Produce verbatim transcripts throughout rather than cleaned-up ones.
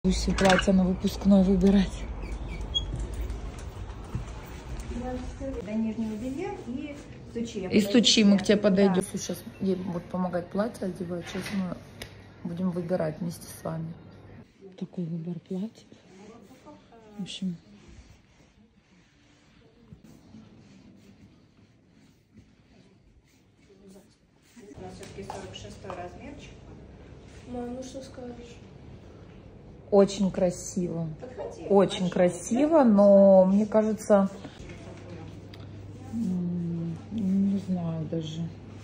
Все платья на выпускной выбирать. До нижнего белья и стучи. И стучи, мы к тебе подойдем. Да. Сейчас ей будут помогать платье одевать. Сейчас мы будем выбирать вместе с вами. Такой выбор платья. В общем. У нас все-таки сорок шестой размерчик. Мам, ну что скажешь? Очень красиво. Подходи. Очень красиво, но мне кажется, не знаю даже.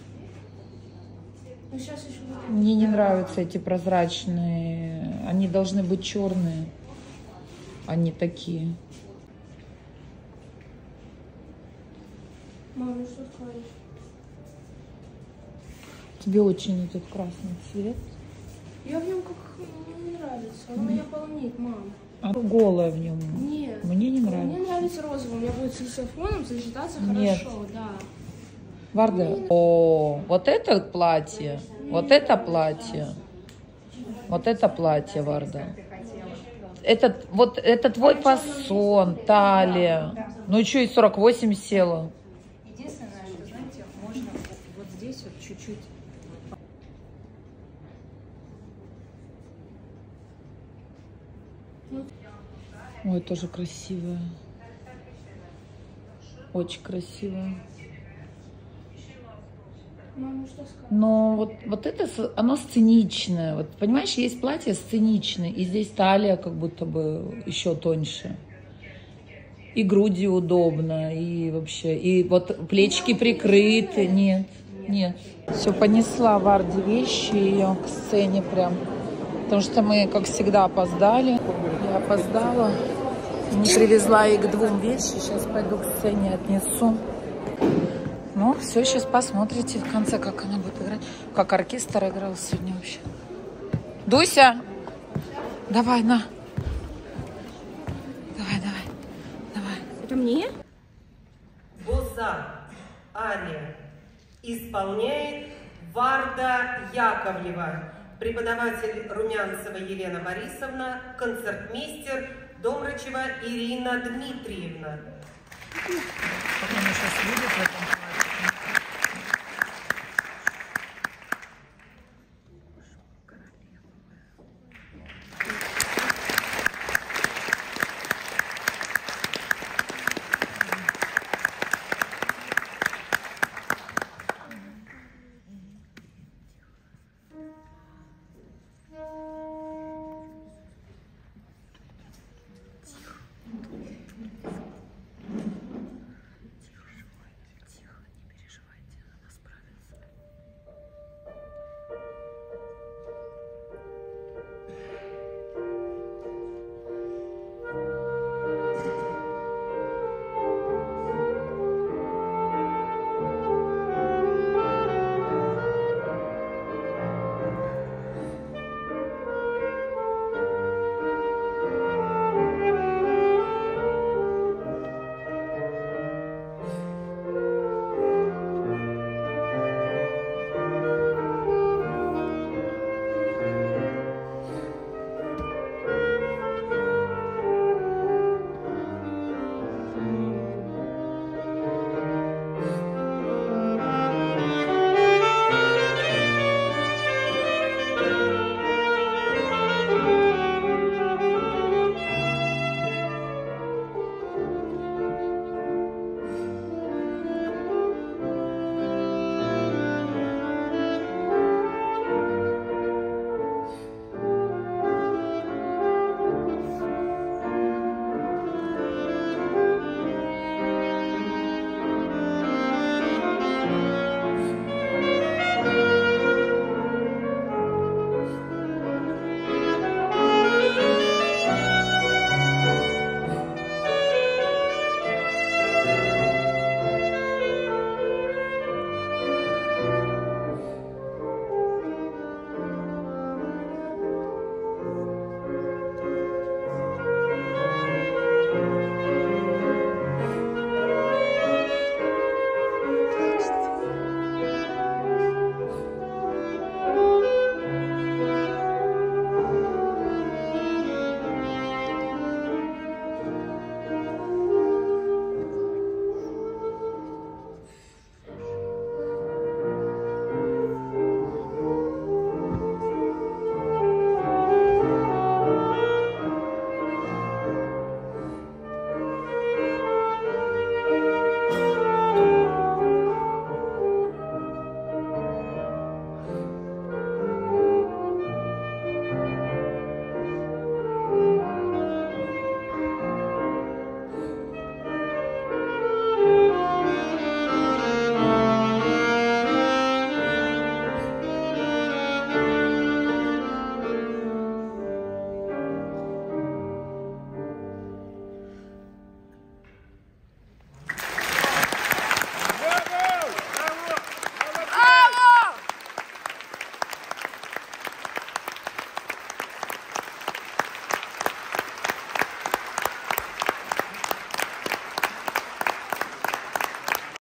Ну, сейчас еще... Мне не нравятся эти прозрачные. Они должны быть черные, а не такие. Мам, ну что скажешь? Тебе очень этот красный цвет. Я в нем как мне нравится. Он меня полнит, мам. А голая в нем? Нет. Мне не нравится. Мне нравится розовый. У меня будет с лисофоном сочетаться Нет. хорошо, да. Варда, о, вот это платье, вот это платье, вот это платье, Варда. Это, вот, это твой фасон, талия. Ну и что, и сорок восемь села? Единственное, что, знаете, можно вот здесь вот чуть-чуть. Ой, тоже красивая. Очень красивая. Мам, ну что скажешь? Но вот, вот это, оно сценичное. Вот, понимаешь, есть платье сценичное, и здесь талия как будто бы еще тоньше. И груди удобно, и вообще, и вот плечики прикрыты. Нет, нет. Все, понесла Варде вещи ее к сцене прям. Потому что мы, как всегда, опоздали. Я опоздала. Не привезла ей к двум вещи. Сейчас пойду к сцене отнесу. Ну, все, сейчас посмотрите в конце, как она будет играть. Как оркестр играл сегодня вообще. Дуся! Давай, на. Давай, давай, давай. Это мне? Боза, ария. Исполняет Варда Яковлева. Преподаватель Румянцева Елена Борисовна, концертмейстер Домрачева Ирина Дмитриевна. Как она сейчас видит в этом